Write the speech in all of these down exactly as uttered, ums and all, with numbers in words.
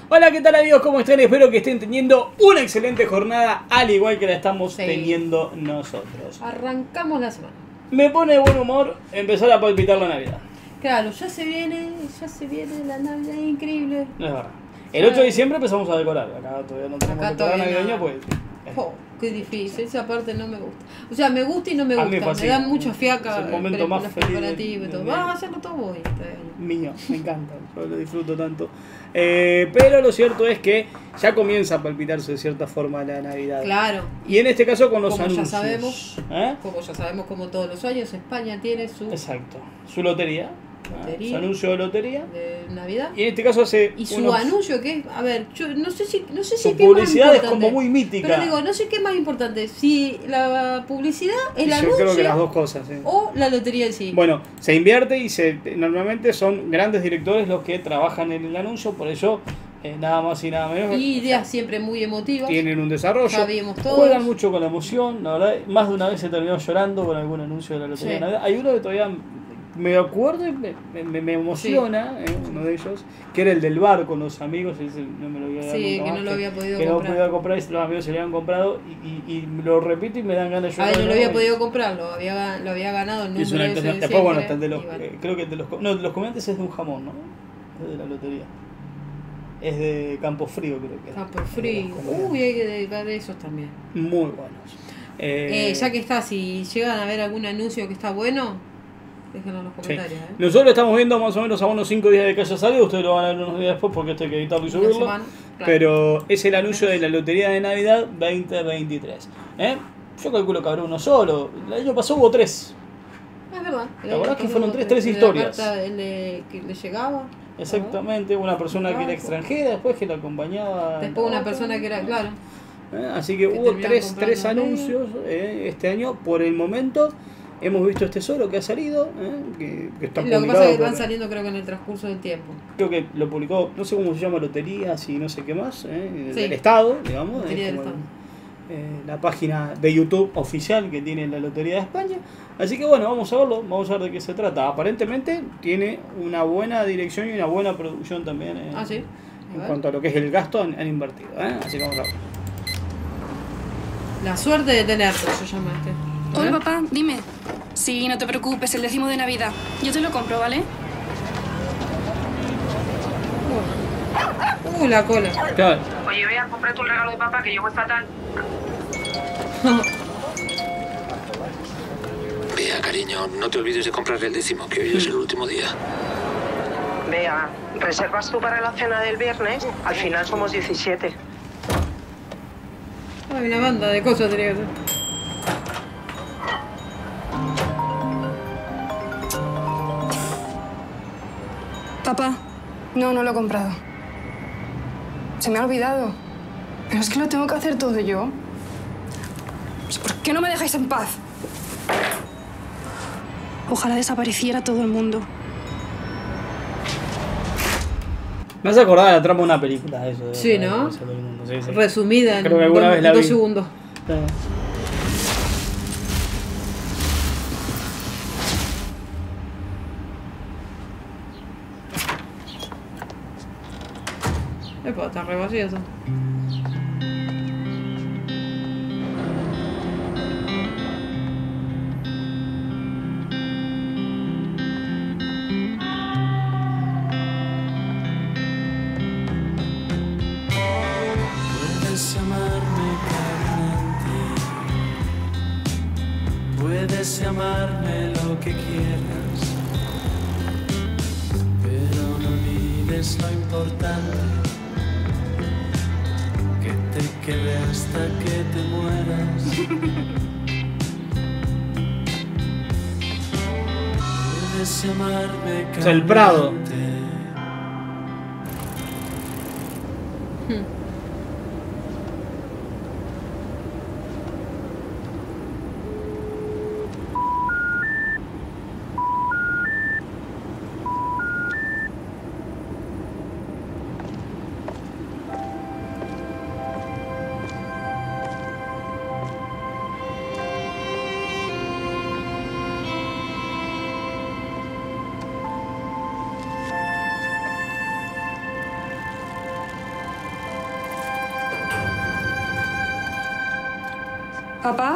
Hola, ¿qué tal amigos? ¿Cómo están? Espero que estén teniendo una excelente jornada, al igual que la estamos sí. teniendo nosotros. Arrancamos la semana. Me pone de buen humor empezar a palpitar la Navidad. Claro, ya se viene, ya se viene la Navidad, increíble. No es verdad. El ocho de diciembre empezamos a decorar. Acá todavía no tenemos Acá decorar todavía navideño, no. pues. Oh, qué difícil, esa parte no me gusta. O sea, me gusta y no me gusta. Me, me dan mucha fiaca. Es el momento más feliz y todo. Vamos a hacerlo todo hoy. Mío, me encanta, yo lo disfruto tanto. Eh, pero lo cierto es que ya comienza a palpitarse de cierta forma la Navidad. Claro. Y en este caso con los como anuncios. Ya sabemos, ¿Eh? Como ya sabemos, como todos los años, España tiene su... Exacto, su lotería. Lotería, su anuncio de lotería de Navidad y en este caso hace y su unos... anuncio que es, a ver, yo no sé si no sé si su qué publicidad más es como muy mítica, pero digo, no sé qué es más importante, si la publicidad, el yo anuncio, creo que las dos cosas, ¿sí? O la lotería en sí. Bueno, se invierte y se normalmente son grandes directores los que trabajan en el anuncio, por eso eh, nada más y nada menos. Y ideas siempre muy emotivas. Tienen un desarrollo. Sabíamos todos. Juegan mucho con la emoción, la verdad. Más de una vez he terminado llorando con algún anuncio de la lotería sí. de Navidad. Hay uno que todavía me acuerdo y me, me, me emociona, sí. eh, uno de ellos, que era el del bar con los amigos, ese no me lo había dado sí, nunca que más, no lo había podido que comprar. no podía comprar y los amigos se lo habían comprado y, y, y lo repito y me dan ganas de llorar. Ah, no lo había y, podido comprar, lo había, lo había ganado el número ese de después, bueno, está el de los, bueno. eh, creo que el de los, no, de los comediantes es de un jamón, ¿no? Es de la lotería. Es de Campo Frío, creo que es. Campo Frío. Uy, hay que dedicar esos también. Muy buenos. Eh, eh, ya que está, si llegan a ver algún anuncio que está bueno, déjenlo en los comentarios. Sí. ¿eh? Nosotros estamos viendo más o menos a unos cinco días de que haya salido. Ustedes lo van a ver unos días después porque esto hay que editarlo y subirlo. Semana, claro. Pero es el anuncio de la Lotería de Navidad veinte veintitrés. ¿Eh? Yo calculo que habrá uno solo. El año pasado hubo tres. Es verdad. ¿La verdad que fueron tres, tres historias? La carta le, que le llegaba. Exactamente, una persona claro. que era extranjera, después que la acompañaba. Después una persona que era, claro. ¿Eh? Así que, que hubo tres, tres anuncios eh, este año. Por el momento hemos visto este solo que ha salido, eh, que, que está publicado. Lo que pasa es que por, van saliendo creo que en el transcurso del tiempo. Creo que lo publicó, no sé cómo se llama, Loterías y no sé qué más, eh, sí. del Estado, digamos. Lotería del Estado. Eh, la página de YouTube oficial que tiene la Lotería de España. Así que bueno, vamos a verlo, vamos a ver de qué se trata. Aparentemente tiene una buena dirección y una buena producción también eh, ah, ¿sí? en cuanto a lo que es el gasto han, han invertido. ¿eh? Así que vamos a ver. La suerte de tenerte, se llama este. Hola papá, dime. Sí, no te preocupes, el décimo de Navidad. Yo te lo compro, ¿vale? Uh, la cola. Claro. Oye, vea, compré tu regalo de papá que llegó fatal. Vea, cariño, no te olvides de comprar el décimo, que hoy es el último día. Vea, ¿reservas tú para la cena del viernes? Al final somos diecisiete. Hay una banda de cosas tenía que hacer. Papá, no, no lo he comprado. Se me ha olvidado. Pero es que lo tengo que hacer todo yo. ¿Por qué no me dejáis en paz? Ojalá desapareciera todo el mundo. Me has acordado de la trama de una película, eso. De sí, ¿no? Sí, sí. Resumida Creo que en alguna do, vez la dos vi. segundos. Sí. Epa, está re vacío eso. Puedes llamarme Carmen, puedes llamarme lo que quieras, pero no olvides lo importante, que te quede hasta que te mueras. Puedes llamarme Carmen. Es el Prado. ¿Papá?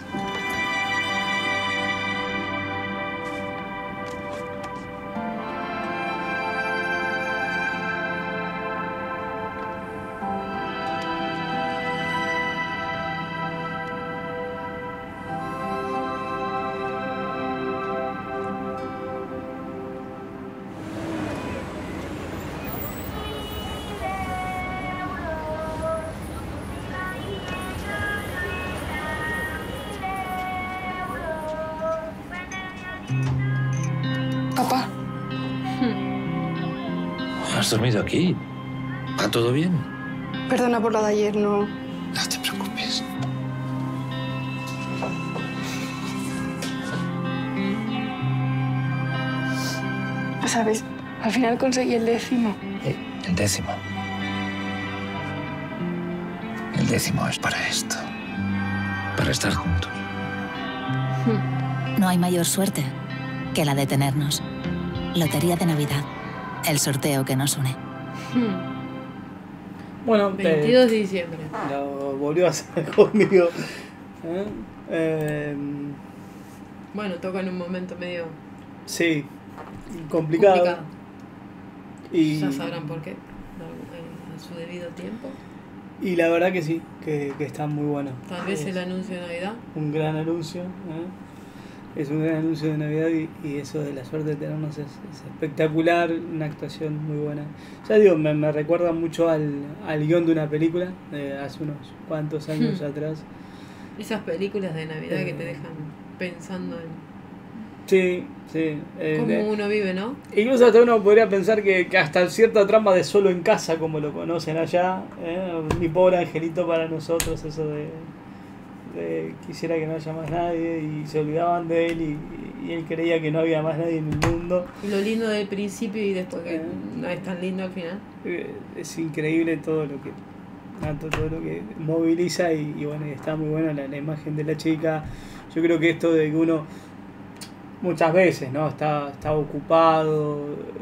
Papá. ¿Has dormido aquí? ¿Va todo bien? Perdona por lo de ayer, no... No te preocupes. ¿Sabes? Al final conseguí el décimo. Eh, el décimo. El décimo es para esto. Para estar juntos. No hay mayor suerte que la de tenernos. Lotería de Navidad. El sorteo que nos une. Bueno, veintidós eh, de diciembre. lo volvió a hacer conmigo. ¿Eh? Eh, Bueno, toca en un momento medio sí, complicado. complicado. Y, Ya sabrán por qué. A su debido tiempo. y la verdad que sí, que, que está muy bueno. Tal vez Es el anuncio de Navidad. un gran anuncio. ¿eh? Es un gran anuncio de Navidad y, y eso de la suerte de tenernos es, es espectacular, una actuación muy buena. Ya digo, me, me recuerda mucho al, al guión de una película de hace unos cuantos años Hmm. atrás. Esas películas de Navidad Eh. que te dejan pensando en Sí, sí. eh, cómo de- uno vive, ¿no? incluso hasta uno podría pensar que, que hasta cierta trama de Solo en Casa, como lo conocen allá, ¿eh? Mi pobre angelito para nosotros, eso de, de quisiera que no haya más nadie y se olvidaban de él y, y él creía que no había más nadie en el mundo. Y lo lindo del principio y después que Eh. no es tan lindo al final. Eh, Es increíble todo lo que tanto todo lo que moviliza y, y bueno, está muy buena la, la imagen de la chica. Yo creo que esto de que uno muchas veces, ¿no? Está, está ocupado,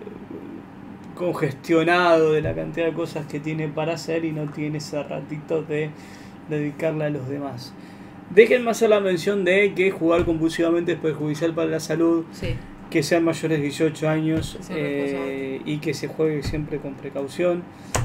congestionado de la cantidad de cosas que tiene para hacer y no tiene ese ratito de dedicarle a los demás. Déjenme hacer la mención de que jugar compulsivamente es perjudicial para la salud, Sí. que sean mayores de dieciocho años Que sean eh, responsables. y que se juegue siempre con precaución.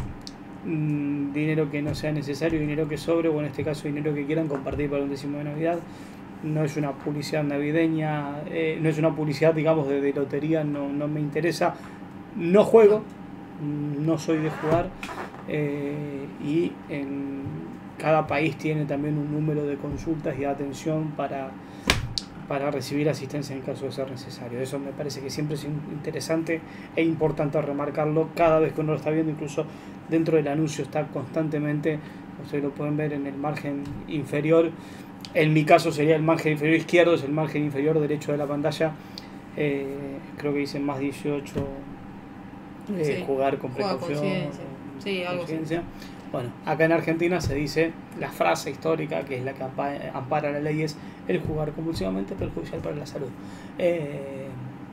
Mm, dinero que no sea necesario, dinero que sobre, o en este caso dinero que quieran compartir para un décimo de Navidad. No es una publicidad navideña, eh, no es una publicidad, digamos, de, de lotería, no, no me interesa. No juego, mm, no soy de jugar, eh, y en cada país tiene también un número de consultas y de atención para, para recibir asistencia en caso de ser necesario. Eso me parece que siempre es in- interesante e importante remarcarlo cada vez que uno lo está viendo, incluso dentro del anuncio está constantemente, ustedes lo pueden ver en el margen inferior. En mi caso sería el margen inferior izquierdo, es el margen inferior derecho de la pantalla. Eh, creo que dice más dieciocho, eh, Sí. jugar con Juega precaución. conciencia. Sí, algo así. conciencia. Bueno, acá en Argentina se dice la frase histórica, que es la que ampa- ampara la ley, es el jugar compulsivamente es perjudicial para la salud. Eh,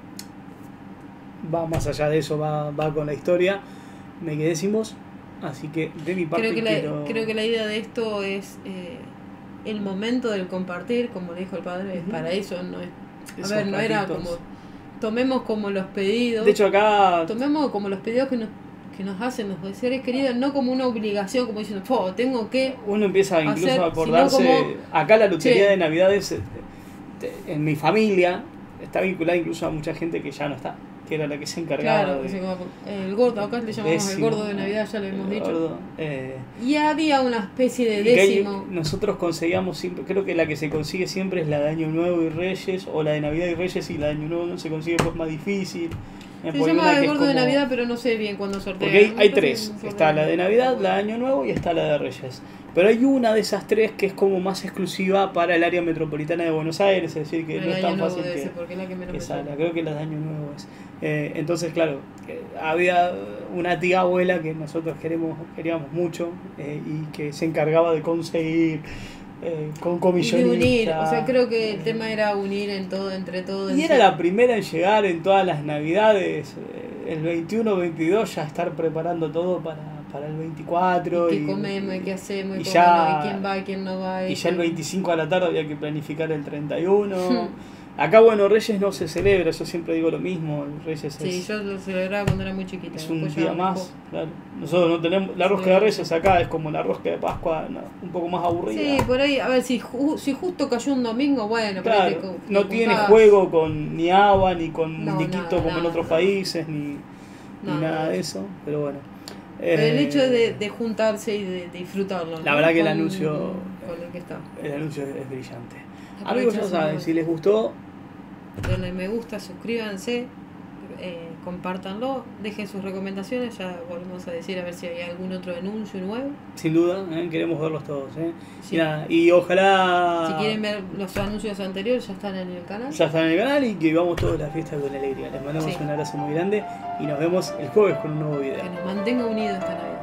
va más allá de eso, va, va con la historia. Me quedé sin voz, así que de mi parte Creo que, quiero... la, creo que la idea de esto es eh, el momento del compartir, como le dijo el padre, es Ujú. para eso. No es, Esos a ver, no era ratitos. como. Tomemos como los pedidos. De hecho acá... tomemos como los pedidos que nos, que nos hacen los seres queridos, no como una obligación, como diciendo, po, tengo que. Uno empieza incluso hacer, a acordarse, sino como- acá la lotería Che. de Navidades, eh, te- en mi familia, está vinculada incluso a mucha gente que ya no está, que era la que se encargaba Claro, de... que se come- el gordo, acá le llamamos el décimo, gordo de Navidad, ya lo el hemos dicho. gordo, eh, Y había una especie de y que hay- décimo. nosotros conseguíamos siempre, creo que la que se consigue siempre es la de Año Nuevo y Reyes, o la de Navidad y Reyes, y la de Año Nuevo no se consigue, pues más difícil. Eh, Se porque llama una que el es gordo de como- Navidad, pero no sé bien cuándo sortea. Porque hay, Me hay parece tres, que un está la de sorteo. Navidad, la de Año Nuevo y está la de Reyes. Pero hay una de esas tres que es como más exclusiva para el área metropolitana de Buenos Aires, es decir, que El no es año tan nuevo fácil debe que, ser, porque es la que menos que me salga. suena. Creo que la de Año Nuevo es. Eh, entonces, claro, eh, había una tía abuela que nosotros queremos, queríamos mucho, eh, y que se encargaba de conseguir eh, con Y de comisionistas. unir, o sea, creo que el eh, tema era unir en todo, entre todos. y era la primera en llegar en todas las navidades, eh, el veintiuno veintidós, ya estar preparando todo para, para el veinticuatro. ¿Y qué y, comemos? ¿Y qué hacemos? ¿Y, y cómo ya, no? ¿Y quién va? ¿Y quién no va? Y, y ya el quién... veinticinco a la tarde había que planificar el treinta y uno. Acá, bueno, Reyes no se celebra, yo siempre digo lo mismo. Reyes sí, es, yo lo celebraba cuando era muy chiquita. es un día más. Claro. Nosotros no tenemos. La rosca de Reyes acá es como la rosca de Pascua, no, un poco más aburrida. Sí, por ahí, a ver, si, ju si justo cayó un domingo, bueno, claro, pero no tiene juego con ni agua, ni con no, muñequito nada, como nada, en otros nada. países, ni, No, ni nada no. de eso, pero bueno. Pero Eh, el hecho de, de juntarse y de, de disfrutarlo. La ¿no? verdad que el Con- anuncio. Con el que está. El anuncio es, es brillante. Aprovechar Amigos, ya su saben, momento. si les gustó, Denle me gusta, suscríbanse, eh, compártanlo, dejen sus recomendaciones, ya volvemos a decir a ver si hay algún otro anuncio nuevo. sin duda, ¿eh? Queremos verlos todos. ¿eh? Sí. Y, nada, y ojalá. Si quieren ver los anuncios anteriores ya están en el canal. Ya están en el canal y que vivamos todos la fiesta con alegría. Les mandamos Sí. un abrazo muy grande y nos vemos el jueves con un nuevo video. Que nos mantenga unidos esta Navidad.